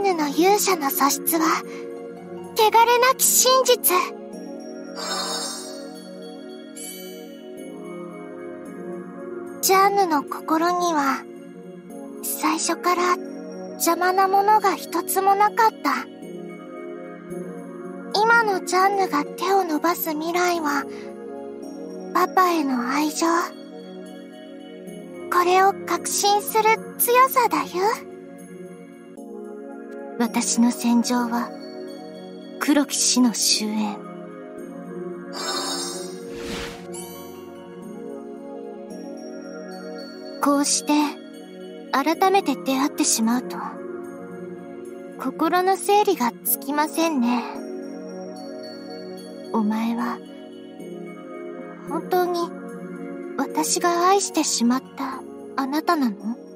ヌの勇者の素質は、汚れなき真実。ジャンヌの心には、最初から邪魔なものが一つもなかった。今のジャンヌが手を伸ばす未来は、パパへの愛情。これを確信する強さだよ。私の戦場は、黒き死の終焉。こうして、改めて出会ってしまうと、心の整理がつきませんね。お前は、本当に、私が愛してしまったあなたなの？